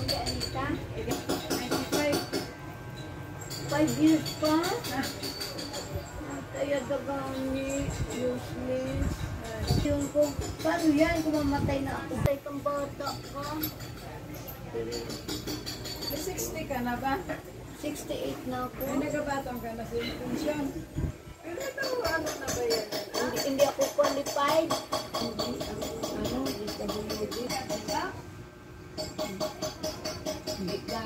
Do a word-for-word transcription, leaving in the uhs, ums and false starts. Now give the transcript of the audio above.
Anita? ninety-five. Five years pa? Ang kaya dagani, useless. Yun ko, paano yan kung mamatay na ako? Patay kang bata ka. sixty ka na ba? sixty-eight na ako. Ay, nagabatang ka na sa pension. Pero ito, ano na ba yan? Hindi, hindi ako qualified. Ano, D W D.